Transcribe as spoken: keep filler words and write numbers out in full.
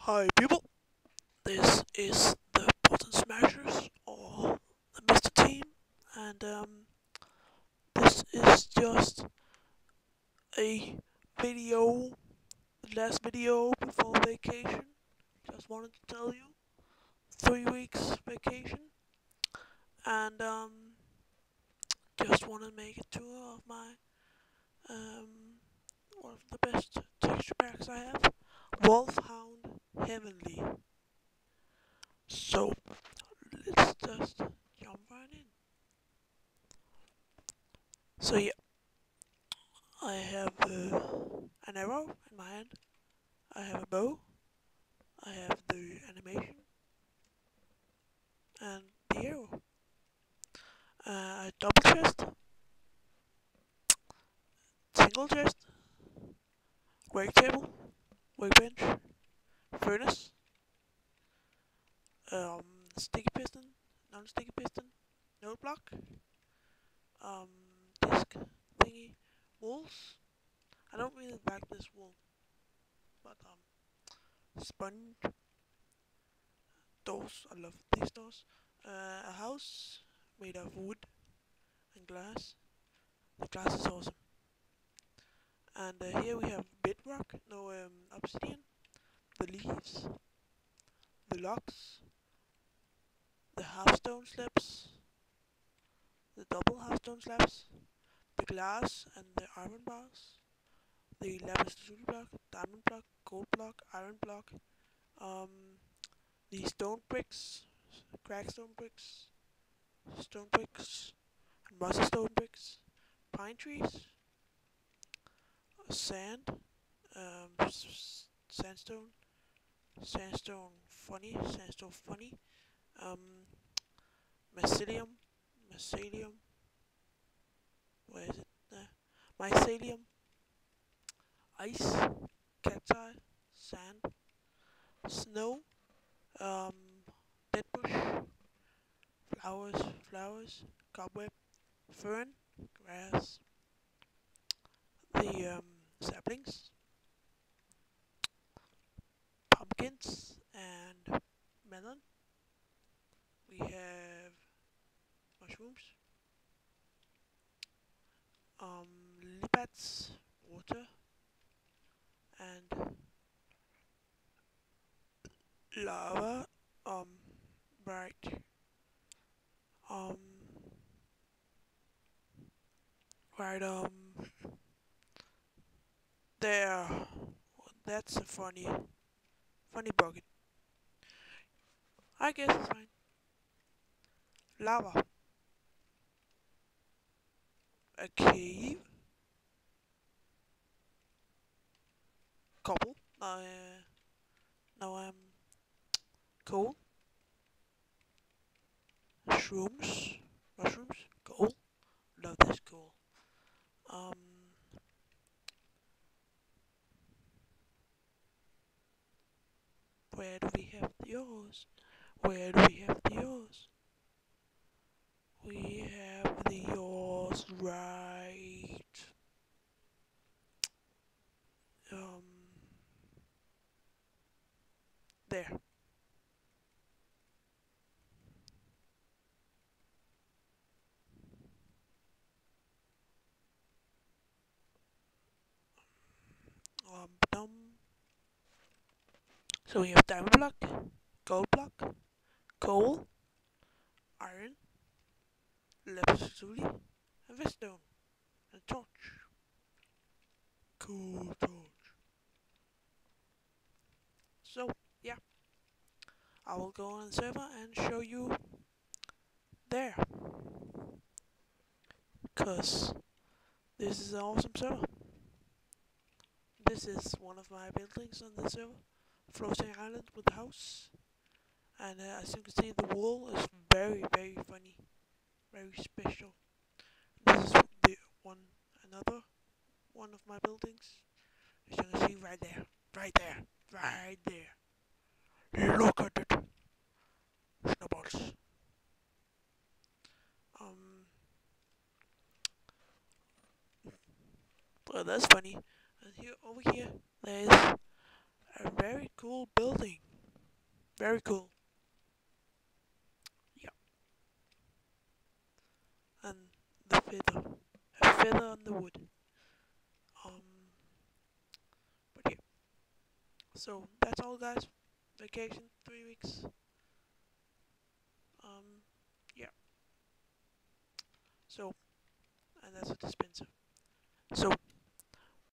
Hi people, this is the Button Smashers or the Mister Team, and um, this is just a video, the last video before vacation. Just wanted to tell you, three weeks vacation, and um, just want to make a tour of my um, one of the best texture packs I have, Wolfhound Heavenly. So let's just jump right in. So yeah, I have uh, an arrow in my hand. I have a bow. I have the animation and the arrow. Uh, a double chest, single chest, work table, workbench, furnace, um, sticky piston, non-sticky piston, note block, um, disc thingy, walls. I don't really like this wall, but um, sponge doors. I love these doors. Uh, a house made of wood and glass. The glass is awesome. And uh, here we have bedrock, no um, obsidian, the leaves, the logs, the half-stone slabs, the double half-stone slabs, the glass and the iron bars, the lapis lazuli block, diamond block, gold block, iron block, um, the stone bricks, crackstone bricks, stone bricks, and mossy stone bricks, pine trees, sand, um, sandstone, sandstone funny, sandstone funny, um, mycelium, mycelium, where is it? Uh, mycelium, ice, cacti, sand, snow, um, dead bush, flowers, flowers, cobweb, fern, grass, the um, saplings, pumpkins, and melon. We have mushrooms, um, lily pads, water, and lava, um, right, um, right, um, there. That's a funny, funny bucket. I guess it's fine. Lava, a cave, cobble. Uh, now I'm coal, shrooms, mushrooms, coal. Love this coal. Um, where do we have the ores? Where do we have the ores? We have the ores right. Um, there. Um, dum. So we have diamond block, gold block, coal, iron, lapis lazuli, and redstone, and torch. Cool torch. So yeah, I will go on the server and show you there, cause this is an awesome server. This is one of my buildings on the server, floating island with a house, and uh, as you can see, the wall is very, very funny, very special. This is the one, another one of my buildings. As you can see right there, right there, right there. Look at it, snowballs. Um, well, that's funny. And here, over here, there is a very cool building. Very cool. Yeah. And the feather. A feather on the wood. Um, but yeah. So that's all, guys. Vacation, three weeks. Um, yeah. So, and that's a dispenser. So